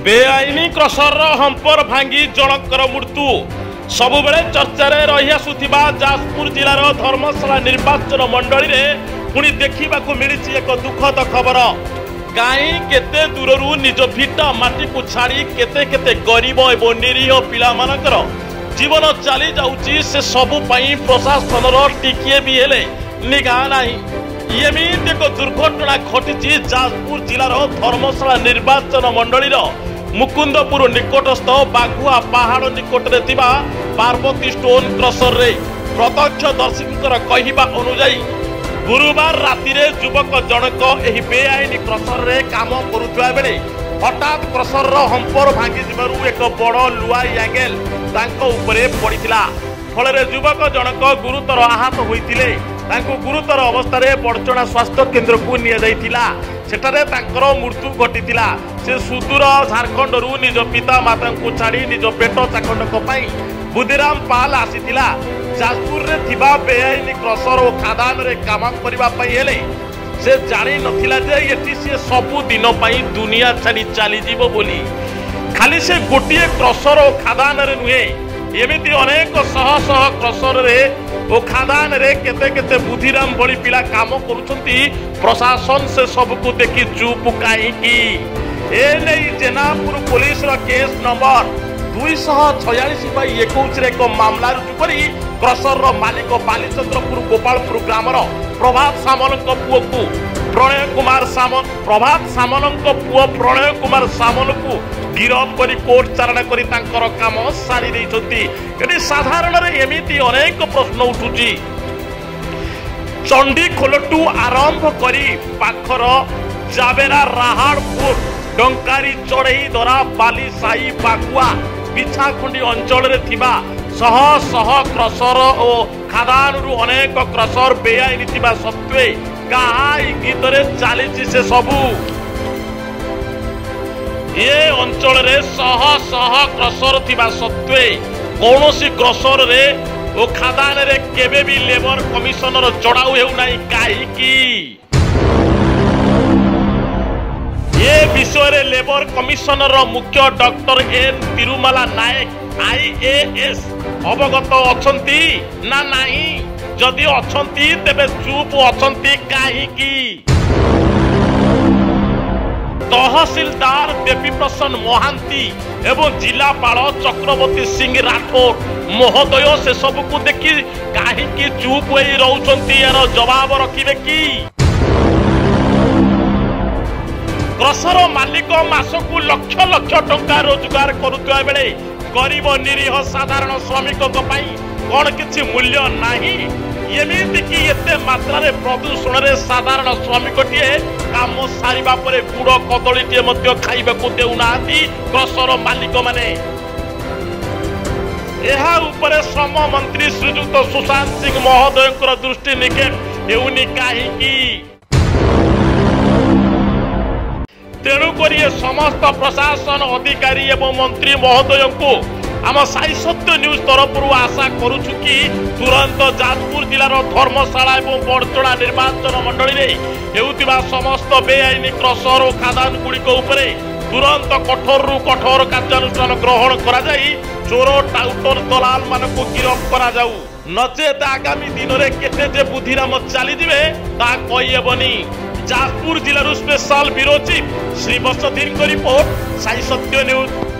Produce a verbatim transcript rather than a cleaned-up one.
बेआईनी crusher hamper भांगी जनकर मृत्यु सबुबले चर्चा रही आसुथिबा जाजपुर जिलार धर्मशाला निर्वाचन मंडली रे पुणी देखा मिली एक दुखद खबर। गाई केते दूररू निज भिटा माटी को छाड़ी केते केते गरीब एवं निरीह पिला मानकर जीवन चली जाउची से सबु पई प्रशासन टिकिए भी हेले निगाह नाही। एमिति एक दुर्घटना घटी जाजपुर जिलार धर्मशाला निर्वाचन मंडली मुकुंदपुर निकटस्थ बाघुआ पहाड़ निकट में पार्वती स्टोन क्रसर रे प्रत्यक्षदर्शींकर कहवा अनुजाई गुरुवार राति युवक जनक एही बेआईनी क्रसर रे काम करुवा बेले हठात क्रसर हंपर भांगी जिबारु एक बड़ लुआई एंगेल तांको उपरे पड़िथिला। फल युवक जनक गुरुतर आहत होइतिले। तांको गुरुतर अवस्था बड़चणा स्वास्थ्य केन्द्र को निया जाइथिला। सेठारे तांकर मृत्यु घटिथिला। से सुदूर झारखंड रु निज पिता माता को छाड़ी निज पेट चाखंडक पई बुद्धिराम पाल आसीथिला। जाजपुर रे थिबा बेआईनी क्रसर और खादान रे काम करबा पई हेले से जानि नथिला जे एठी से सबु दिन पई दुनिया छाड़ी चली जीवो बोली। खाली से गोटिए क्रसर और खादान रे नुहे एमिति अनेक शह शह क्रसर रे ओ खादान रे केते केते बुद्धिराम भली पिला काम करूछंती। प्रशासन से सबको देखि चुप काई की ए नै जेनापुर पुलिस रो केस नंबर दुई सौ छयालीस बाई इक्कीस रे एक मामला रुजु करी क्रसर रो मालिक बालीचंद्रपुर गोपालपुर ग्रामर प्रभात सामलक पुओ को प्रणय कुमार सामल प्रभात सामलक पुओ प्रणय कुमार सामल को गिरफ करी कोर्ट चारणा करी तांकर काम सारी दैछंती। एटी साधारण रे एमिति अनेक प्रश्न उठुची। चंडी खोलटू आरंभ करी पाखर जाबेरा राहाड़पुर डंकारी चढ़ई धरा बाली साई बाकुआ बिछाखुंडी अंचल रे थिबा शह शह क्रसर और खादान रु अनेक क्रसर बेआईनी थिबा सत्वे कहा गीत रे चली से सबू ये अंचल रे शह शह क्रसर थिबा सत्वे कौनसी क्रसर रे ओ खादान रे केबे भी लेबर कमिशनर चढ़ाऊ हेउ नाही काहे की ये विषय रे लेबर कमिशनर मुख्य doctor N Tirumala Nayak IAS अवगत अछंती ना नाही? जदि अछंती तेबे चुप अछंती काहे की? तहसीलदार देवी प्रसन्न महांती एवं जिलापाल चक्रवर्ती सिंह राठौर महोदय से सबको देखि काहे की चुप होई रहउछंती यार जवाब रखिबे की? क्रसर मालिक मासकू लक्ष लक्ष टंका रोजगार करुवा बेले गरीब निरीह साधारण श्रमिक कौन किसी मूल्य नाही? एमिति कि एते मात्रा रे प्रदूषण रे साधारण श्रमिक टीए काम सारिबा परे गुड़ कदली टीए मध्य खाइबाकू देउनाहांती क्रसर मालिक माने। एहा उपरे श्रम मंत्री श्रीजुक्त सुशांत सिंह महोदयंकर दृष्टि निकेट हेउनी काहे की? तेणुक समस्त प्रशासन अधिकारी एवं मंत्री महोदय को आम साई सत्य न्यूज तरफ आशा करुछु कि तुरंत जाजपुर जिलार धर्मशाला एवं बड़चणा निर्वाचन मंडली रे हेउतिबा समस्त बेआईनी क्रसर और खादान गुड़िक उपरे तुरंत कठोर रु कठोर कार्यानुष्ठान ग्रहण करा जाई चोर टाउटर दलाल मानक गिरफ करा जाऊ। नचेत आगामी दिन में केते जे बुद्धिराम चली जिवे ता कहि हेबनी। जाजपुर जिलार स्पेशल ब्यूरो चीफ श्री बसधीर रिपोर्ट साई सत्य न्यूज।